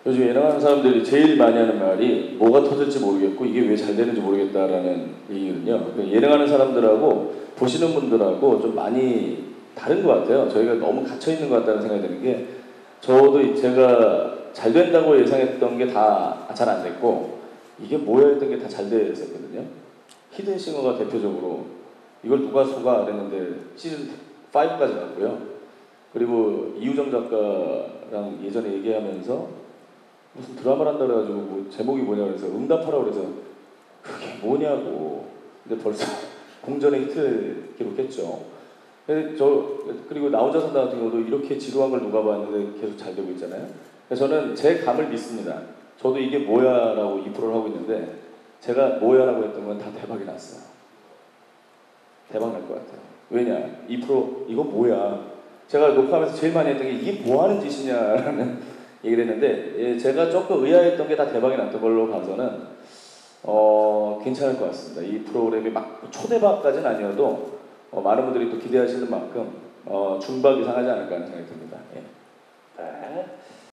요즘 예능하는 사람들이 제일 많이 하는 말이 뭐가 터질지 모르겠고 이게 왜 잘 되는지 모르겠다라는 얘기거든요. 예능하는 사람들하고 보시는 분들하고 좀 많이 다른 것 같아요. 저희가 너무 갇혀 있는 것 같다는 생각이 드는 게 저도 제가 잘 된다고 예상했던 게 다 잘 안 됐고 이게 뭐야 했던 게 다 잘 됐었거든요. 히든싱어가 대표적으로 이걸 누가 속아 그랬는데 시즌 5까지 갔고요. 그리고 이우정 작가랑 예전에 얘기하면서 무슨 드라마를 한다 그래가지고 뭐 제목이 뭐냐 그래서 응답하라 그래서 그게 뭐냐고. 근데 벌써 공전의 히트를 기록했죠. 그리고 나 혼자 산다 같은 경우도 이렇게 지루한 걸 누가 봤는데 계속 잘 되고 있잖아요. 그래서 저는 제 감을 믿습니다. 저도 이게 뭐야 라고 2%를 하고 있는데 제가 뭐야 라고 했던 건 다 대박이 났어요. 대박 날 것 같아요. 왜냐? 2% 이거 뭐야? 제가 녹화하면서 제일 많이 했던 게 이게 뭐 하는 짓이냐라는 얘기를 했는데 예, 제가 조금 의아했던 게 다 대박이 났던 걸로 봐서는 괜찮을 것 같습니다. 이 프로그램이 막 초대박까지는 아니어도 많은 분들이 또 기대하시는 만큼 중박 이상하지 않을까 하는 생각이 듭니다. 예. 네.